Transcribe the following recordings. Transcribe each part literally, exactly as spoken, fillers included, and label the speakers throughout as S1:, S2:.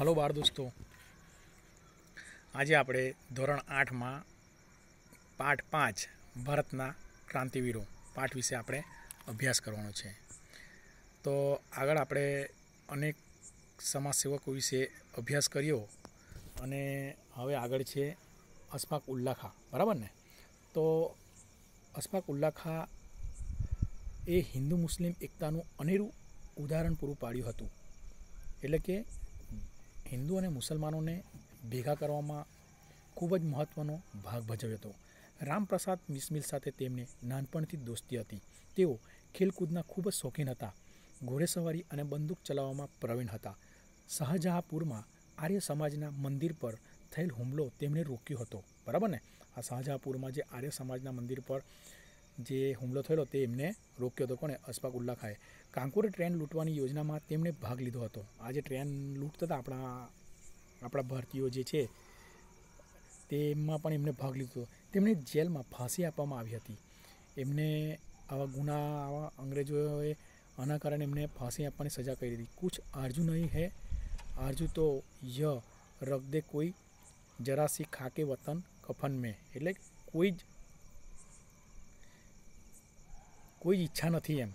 S1: Hello બાર દોસ્તો, આજે આપણે ધોરણ આઠમાં પાઠ પાંચ ભારતના ક્રાંતિવીરો પાઠ વિશે આપણે અભ્યાસ કરવાનો છે. તો આગળ આપણે અનેક સમાજસેવકો વિશે અભ્યાસ કર્યો અને હવે આગળ છે અશફાક ઉલ્લા ખાં, બરાબર ને? તો અશફાક ઉલ્લા ખાં એ હિન્દુ મુસ્લિમ એકતાનું અનેરું ઉદાહરણ પૂરું પાડ્યું હતું. એટલે કે હિન્દુ અને મુસલમાનોને ભેગા કરવામાં ખૂબ જ મહત્ત્વનો ભાગ ભજવ્યો હતો. રામપ્રસાદ બિસ્મિલ સાથે તેમને નાનપણથી જ દોસ્તી હતી. તેઓ ખેલકૂદના ખૂબ જ શોખીન હતા. ઘોડેસવારી અને બંદૂક ચલાવવામાં પ્રવીણ હતા. શાહજહાંપુરમાં આર્ય સમાજના મંદિર પર થયેલ હુમલો તેમણે રોક્યો હતો, બરાબર ને? આ શાહજહાંપુરમાં જે આર્ય સમાજના મંદિર પર જે હુમલો થયેલો તે એમને રોક્યો હતો. કોણે? અશફાક ઉલ્લા ખાંએ. કાંકોર ટ્રેન લૂંટવાની યોજનામાં તેમણે ભાગ લીધો હતો. આ જે ટ્રેન લૂંટતા હતા આપણા આપણા ભારતીયો જે છે તેમાં પણ એમને ભાગ લીધો. તેમને જેલમાં ફાંસી આપવામાં આવી હતી. એમને આવા ગુના આવા અંગ્રેજોએ આના કારણે એમને ફાંસી આપવાની સજા કરી હતી. કુછ આરજુ નહીં હે આરજુ તો ય રખ દે કોઈ જરા સી ખાકે વતન કફન મેં. એટલે કોઈ જ કોઈ ઈચ્છા નથી એમ.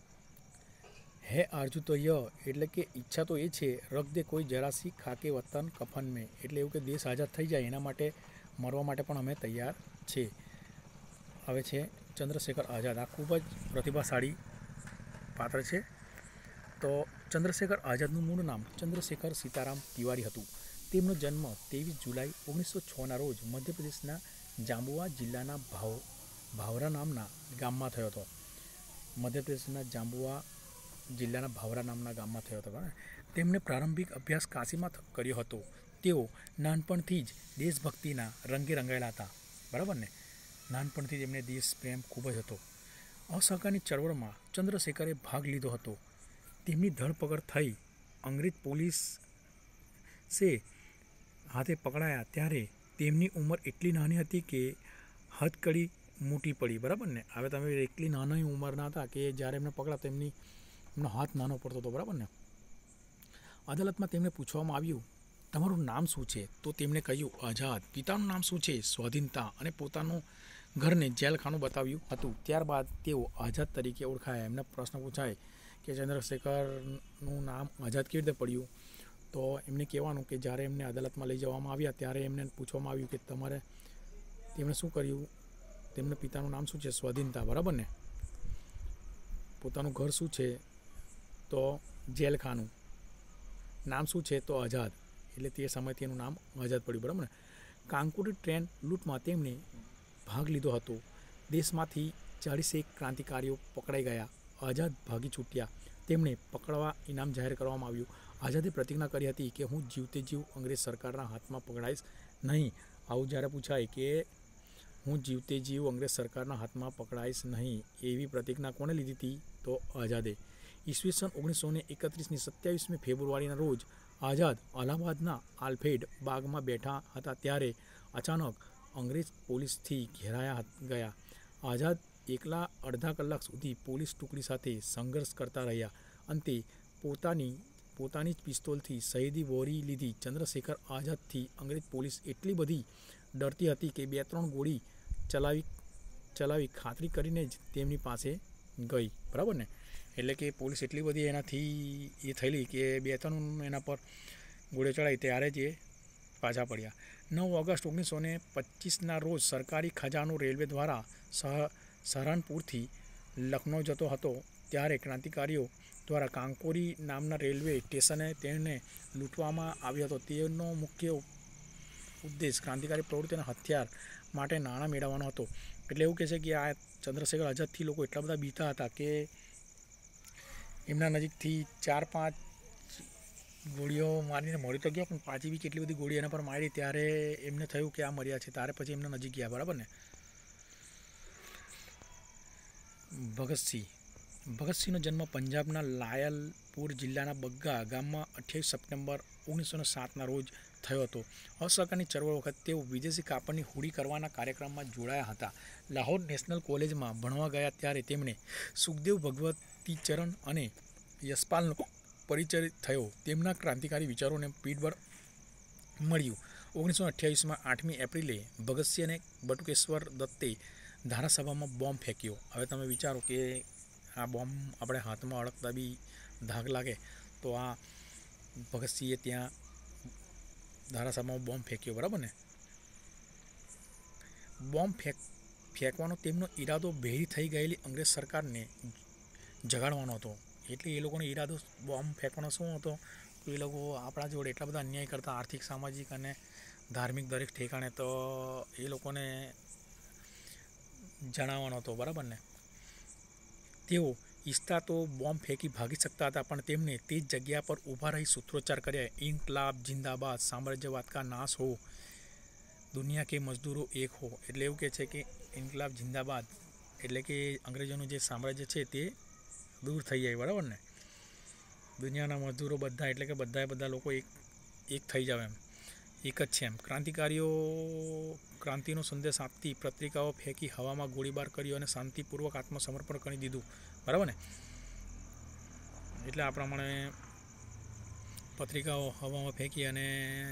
S1: હે આરજુ તો ય એટલે કે ઈચ્છા તો એ છે, રખ દે કોઈ જરાસી ખાકે વતન કફન મેં. એટલે એવું કે દેશ આઝાદ થઈ જાય એના માટે મરવા માટે પણ અમે તૈયાર છે. હવે છે ચંદ્રશેખર આઝાદ. આ ખૂબ જ પ્રતિભાશાળી પાત્ર છે. તો ચંદ્રશેખર આઝાદનું મૂળ નામ ચંદ્રશેખર સીતારામ તિવારી હતું. તેમનો જન્મ ત્રેવીસ જુલાઈ ઓગણીસો છના રોજ મધ્યપ્રદેશના જાંબુઆ જિલ્લાના ભાવ ભાવરા નામના ગામમાં થયો હતો. મધ્યપ્રદેશના જાંબુઆ જિલ્લાના ભાવરા નામના ગામમાં થયો હતો. તેમણે પ્રારંભિક અભ્યાસ કાશીમાં કર્યો હતો. તેઓ નાનપણથી જ દેશભક્તિના રંગે રંગાયેલા હતા, બરાબર ને? નાનપણથી જ એમને દેશ પ્રેમ ખૂબ જ હતો. અસહકારની ચળવળમાં ચંદ્રશેખરે ભાગ લીધો હતો. તેમની ધરપકડ થઈ અંગ્રેજ પોલીસે હાથે પકડાયા ત્યારે તેમની ઉંમર એટલી નાની હતી કે હથકડી મોટી પડી, બરાબર ને? હવે તમે એટલી નાની ઉંમરના હતા કે જ્યારે એમને પકડા તેમની એમનો હાથ નાનો પડતો હતો, બરાબર ને? અદાલતમાં તેમને પૂછવામાં આવ્યું તમારું નામ શું છે? તો તેમણે કહ્યું આઝાદ. પિતાનું નામ શું છે? સ્વાધીનતા. અને પોતાનું ઘરને જેલખાનું બતાવ્યું હતું. ત્યારબાદ તેઓ આઝાદ તરીકે ઓળખાયા. એમને પ્રશ્ન પૂછાય કે ચંદ્રશેખરનું નામ આઝાદ કેવી રીતે પડ્યું? તો એમને કહેવાનું કે જ્યારે એમને અદાલતમાં લઈ જવામાં આવ્યા ત્યારે એમને પૂછવામાં આવ્યું કે તમારે તેમણે શું કર્યું? તેમના પિતાનું નામ શું છે? સ્વાધીનતા, બરાબર ને? પોતાનું ઘર શું છે? તો જેલખાનું. નામ શું છે? તો આઝાદ. એટલે તે સમયથી એનું નામ આઝાદ પડ્યું, બરાબર ને? કાંકોર ટ્રેન લૂંટમાં તેમણે ભાગ લીધો હતો. દેશમાંથી ચાળીસેક ક્રાંતિકારીઓ પકડાઈ ગયા. આઝાદ ભાગી છૂટ્યા. તેમને પકડવા ઇનામ જાહેર કરવામાં આવ્યું. આઝાદે પ્રતિજ્ઞા કરી હતી કે હું જીવતે જીવ અંગ્રેજ સરકારના હાથમાં પકડાઈશ નહીં. આવું જ્યારે પૂછાય કે હું જીવતે જીવ અંગ્રેજ સરકારના હાથમાં પકડાઈશ નહીં, એવી પ્રતિજ્ઞા કોણે લીધી હતી? તો આઝાદે. ઈસવીસન ઓગણીસો ને એકત્રીસની સત્યાવીસમી ફેબ્રુઆરીના રોજ આઝાદ અલ્હાબાદના આલ્ફ્રેડ બાગમાં બેઠા હતા ત્યારે અચાનક અંગ્રેજ પોલીસથી ઘેરાયા ગયા. આઝાદ એકલા અડધા કલાક સુધી પોલીસ ટુકડી સાથે સંઘર્ષ કરતા રહ્યા. અંતે પોતાની પોતાની જ પિસ્તોલથી શહીદી વહોરી લીધી. ચંદ્રશેખર આઝાદથી અંગ્રેજ પોલીસ એટલી બધી ડરતી હતી કે બે ત્રણ ગોળી ચલાવી ચલાવી ખાતરી કરીને જ તેમની પાસે ગઈ, બરાબર ને? એટલે કે પોલીસ એટલી બધી એનાથી એ થયેલી કે બે ત્રણ એના પર ગોળીઓ ચડાવી ત્યારે જ એ પાછા પડ્યા. નવ ઓગસ્ટ ઓગણીસો ને પચીસના રોજ સરકારી ખજાનો રેલવે દ્વારા સહ સહારનપુરથી લખનૌ જતો હતો ત્યારે ક્રાંતિકારીઓ દ્વારા કાંકોરી નામના રેલવે સ્ટેશને તેને લૂંટવામાં આવ્યો હતો. તેનો મુખ્ય ઉદ્દેશ ક્રાંતિકારી પ્રવૃત્તિના હથિયાર માટે નાણાં મેળવવાનો હતો. એટલે એવું કહે છે કે આ ચંદ્રશેખર આઝાદથી લોકો એટલા બધા બીતા હતા કે એમના નજીકથી ચાર પાંચ ગોળીઓ મારીને મરી તો ગયા, પણ પાછી બી કેટલી બધી ગોળી એના પર મારી ત્યારે એમને થયું કે આ મર્યા છે. ત્યારે પછી એમના નજીક ગયા, બરાબર ને? ભગતસિંહ. ભગતસિંહનો જન્મ પંજાબના લાયલપુર જિલ્લાના બગ્ગા ગામમાં અઠ્યાવીસ સપ્ટેમ્બર ઓગણીસો ને સાતના રોજ થયો હતો. અસહકારની ચળવળ વખતે તેઓ વિદેશી કાપડની હોડી કરવાના કાર્યક્રમમાં જોડાયા હતા. લાહોર નેશનલ કોલેજમાં ભણવા ગયા ત્યારે તેમણે સુખદેવ ભગવતીચરણ અને યશપાલનો પરિચય થયો. તેમના ક્રાંતિકારી વિચારોને પીઠબળ મળ્યું. ઓગણીસો અઠ્યાવીસમાં આઠમી એપ્રિલે ભગતસિંહ અને બટુકેશ્વર દત્તે ધારાસભામાં બોમ્બ ફેંક્યો. હવે તમે વિચારો કે આ બોમ્બ આપણે હાથમાં અડકતા બી ધાક લાગે, તો આ ભગતસિંહે ત્યાં ધારાસભામાં બોમ્બ ફેંક્યો, બરાબર ને. બોમ્બ ફેંક ફેંકવાનો તેમનો ઈરાદો ભેળી થઈ ગયેલી અંગ્રેજ સરકારને જગાડવાનો હતો. એટલે એ લોકોનો ઈરાદો બોમ્બ ફેંકવાનો શું હતો? એ લોકો આપણા જોડે એટલા બધા અન્યાય કરતા, આર્થિક, સામાજિક અને ધાર્મિક દરેક ઠેકાણે, તો એ લોકોને જણાવવાનો હતો, બરાબર ને. તેઓ ઈચ્છતા તો બોમ્બ ફેંકી ભાગી શકતા હતા, પણ તેમને તે જ જગ્યા પર ઊભા રહી સૂત્રોચ્ચાર કર્યા, ઇન્કલાબ જિંદાબાદ, સામ્રાજ્યવાદ કા નાશ હો, દુનિયા કે મજદૂરો એક હો. એટલે એવું કહે છે કે ઇન્કલાબ જિંદાબાદ એટલે કે અંગ્રેજોનું જે સામ્રાજ્ય છે તે દૂર થઈ જાય, બરાબર ને. દુનિયાના મજદૂરો બધા એટલે કે બધા બધા લોકો એક એક થઈ જાવ, એમ એક જ છે એમ. ક્રાંતિકારીઓ ક્રાંતિનો સંદેશ આપતી પત્રિકાઓ ફેંકી, હવામાં ગોળીબાર કર્યો અને શાંતિપૂર્વક આત્મસમર્પણ કરી દીધું, બરાબર ને. એટલે આ પ્રમાણે પત્રિકાઓ હવામાં ફેંકી અને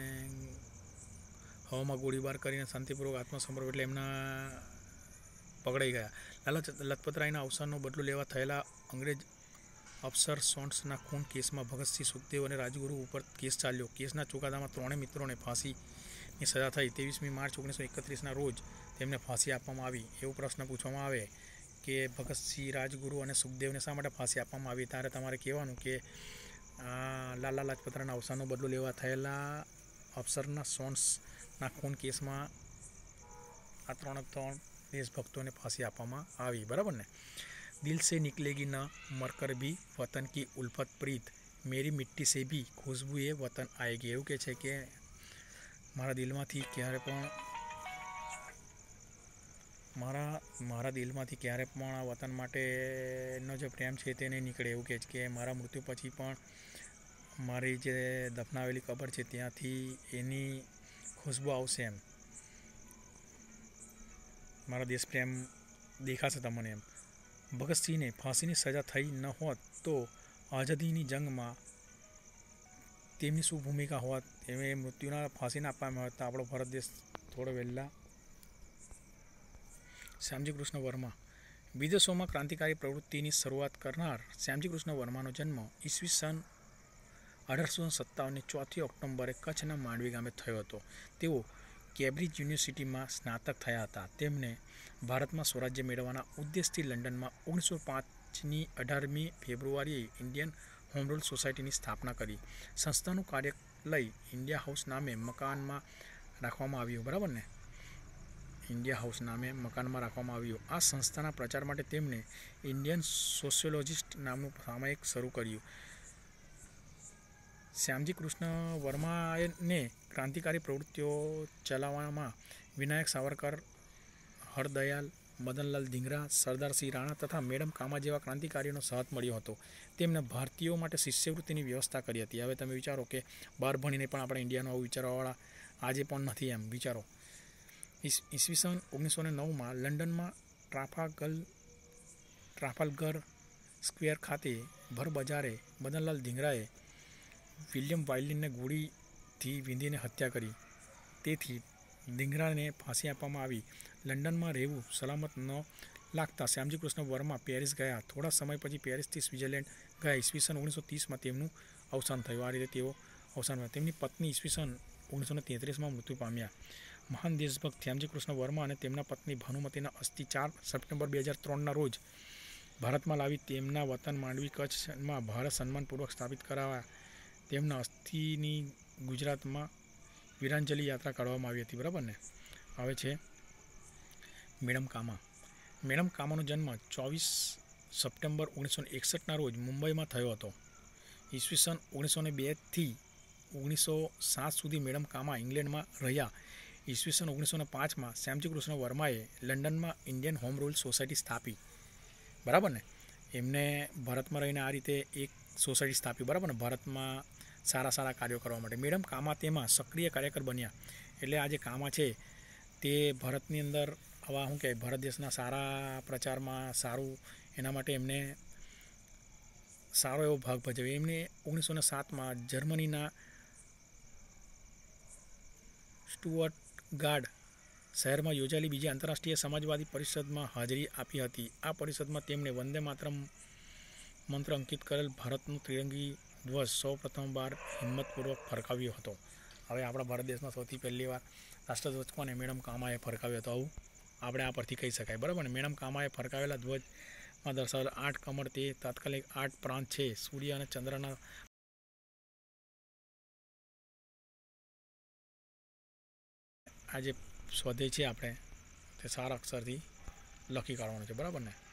S1: હવામાં ગોળીબાર કરીને શાંતિપૂર્વક આત્મસમર્પણ, એટલે એમના પકડાઈ ગયા. લાલા લજપતરાયના અવસાનનો બદલો લેવા થયેલા અંગ્રેજ અફસર સોન્ટ્સના ખૂન કેસમાં ભગતસિંહ, સુખદેવ અને રાજગુરુ ઉપર કેસ ચાલ્યો. કેસના ચુકાદામાં ત્રણેય મિત્રોને ફાંસીની સજા થઈ. ત્રેવીસમી માર્ચ ઓગણીસો એકત્રીસના રોજ તેમને ફાંસી આપવામાં આવી. એવો પ્રશ્ન પૂછવામાં આવે કે ભગતસિંહ, રાજગુરુ અને સુખદેવને શા માટે ફાંસી આપવામાં આવી? ત્યારે તમારે કહેવાનું કે લાલા લાજપતરાયના અવસાનનો બદલો લેવા થયેલા અફસરના સોન્ટ્સના ખૂન કેસમાં આ ત્રણ ત્રણ દેશભક્તોને ફાંસી આપવામાં આવી, બરાબર ને. દિલ સે નિકલેગી ન મરકર ભી વતન કી ઉલ્ફત પ્રીત, મેરી મિટ્ટી સે ભી ખુશ્બુ એ વતન આએગી. એવું કહે છે કે મારા દિલમાંથી ક્યારે પણ મારા મારા દિલમાંથી ક્યારે પણ આ વતન માટેનો જે પ્રેમ છે તે નહીં નીકળે. એવું કહે છે કે મારા મૃત્યુ પછી પણ મારી જે દફનાવેલી કબર છે ત્યાંથી એની ખુશ્બુ આવશે, એમ મારા દેશ પ્રેમ દેખાશે તમને, એમ. ભગતસિંહને ફાંસીની સજા થઈ ન હોત તો આઝાદીની જંગમાં તેમની શું ભૂમિકા હોત? એ મૃત્યુના ફાંસીને આપવામાં હોત તો આપણો ભારત દેશ થોડો વહેલા. શ્યામજી કૃષ્ણ વર્મા. વિદેશોમાં ક્રાંતિકારી પ્રવૃત્તિની શરૂઆત કરનાર શ્યામજી કૃષ્ણ વર્માનો જન્મ ઈસવીસન અઢારસો સત્તાવનની ચોથી ઓક્ટોબરે કચ્છના માંડવી ગામે થયો હતો. તેઓ કેમ્બ્રિજ યુનિવર્સિટીમાં સ્નાતક થયા હતા. તેમને ભારતમાં સ્વરાજ્ય મેળવવાના ઉદ્દેશથી લંડનમાં ઓગણીસો પાંચની અઢારમી ફેબ્રુઆરીએ ઇન્ડિયન હોમ રૂલ સોસાયટીની સ્થાપના કરી. સંસ્થાનું કાર્યાલય ઇન્ડિયા હાઉસ નામે મકાનમાં રાખવામાં આવ્યું, બરાબર ને. ઇન્ડિયા હાઉસ નામે મકાનમાં રાખવામાં આવ્યું. આ સંસ્થાના પ્રચાર માટે તેમણે ઇન્ડિયન સોશિયોલોજિસ્ટ નામનું સામયિક શરૂ કર્યું. શ્યામજી કૃષ્ણ વર્માને ક્રાંતિકારી પ્રવૃત્તિઓ ચલાવવામાં વિનાયક સાવરકર, હરદયાલ, મદનલાલ ધીંગરા, સરદારસિંહ રાણા તથા મેડમ કામા જેવા ક્રાંતિકારીઓનો સાથ મળ્યો હતો. તેમણે ભારતીયો માટે શિષ્યવૃત્તિની વ્યવસ્થા કરી હતી. હવે તમે વિચારો કે બહાર ભણીને પણ આપણે ઇન્ડિયાનો આવું વિચારવાવાળા આજે પણ નથી, એમ વિચારો. ઈસવીસન ઓગણીસો ને નવમાં લંડનમાં ટ્રાફાગલ ટ્રાફાલ્ગર સ્ક્વેર ખાતે ભર બજારે મદનલાલ ધીંગરાએ વિલિયમ વાઇલ્ડને ગોળીથી વીંધીને હત્યા કરી. તેથી ધીંગરાને ફાંસી આપવામાં આવી. લંડનમાં રહેવું સલામત ન લાગતા શ્યામજી કૃષ્ણ વર્મા પેરિસ ગયા. થોડા સમય પછી પેરિસથી સ્વિટ્ઝરલેન્ડ ગયા. ઈસવીસન ઓગણીસો ત્રીસમાં તેમનું અવસાન થયું. આ રીતે તેઓ અવસાન થયા. તેમની પત્ની ઈસવીસન ઓગણીસો ને તેત્રીસમાં મૃત્યુ પામ્યા. મહાન દેશભક્ત શ્યામજી કૃષ્ણ વર્મા અને તેમના પત્ની ભાનુમતીના અસ્થિ ચાર સપ્ટેમ્બર બે હજાર ત્રણના રોજ ભારતમાં લાવી તેમના વતન માંડવી કચ્છમાં ભારત સન્માનપૂર્વક સ્થાપિત કરાવ્યા. તેમના અસ્થિની ગુજરાતમાં વીરાંજલિ યાત્રા કાઢવામાં આવી હતી, બરાબર ને. આવે છે મેડમ કામા. મેડમ કામાનો જન્મ ચોવીસ સપ્ટેમ્બર ઓગણીસો એકસઠના રોજ મુંબઈમાં થયો હતો. ઈસવીસન ઓગણીસો ને બેથી ઓગણીસો સાત સુધી મેડમ કામા ઇંગ્લેન્ડમાં રહ્યા. ઈસવીસન ઓગણીસો ને પાંચમાં શ્યામજી કૃષ્ણ વર્માએ લંડનમાં ઇન્ડિયન હોમ રૂલ સોસાયટી સ્થાપી, બરાબર ને. એમને ભારતમાં રહીને આ રીતે એક સોસાયટી સ્થાપી, બરાબર ને, ભારતમાં સારા સારા કાર્યો કરવા માટે. મેડમ કામા તેમાં સક્રિય કાર્યકર બન્યા. એટલે આ જે કામા છે તે ભારતની અંદર આવા શું કહેવાય ભારત દેશના સારા પ્રચારમાં સારું એના માટે એમને સારો એવો ભાગ ભજવ્યો. એમને ઓગણીસો ને સાતમાં જર્મનીના સ્ટુઅર્ટગાર્ડ શહેરમાં યોજાયેલી બીજી આંતરરાષ્ટ્રીય સમાજવાદી પરિષદમાં હાજરી આપી હતી. આ પરિષદમાં તેમણે વંદે માતરમ મંત્ર અંકિત કરેલ ભારતનો ત્રિરંગી ધ્વજ સૌ પ્રથમવાર હિંમતપૂર્વક ફરકાવ્યો હતો. હવે આપણા ભારત દેશમાં સૌથી પહેલી વાર રાષ્ટ્રધ્વજ કોને? મેડમ કામાએ ફરકાવ્યો હતો. આવું આપણે આ પરથી કહી શકાય, બરાબર ને. મેડમ કામાએ ફરકાવેલા ધ્વજમાં દર્શાવેલા આઠ કમળ તે તાત્કાલિક આઠ પ્રાંત છે. સૂર્ય અને ચંદ્રના આ જે સ્વાધ્યાય છે આપણે તે સારા અક્ષરથી લખી કાઢવાનું છે, બરાબર ને.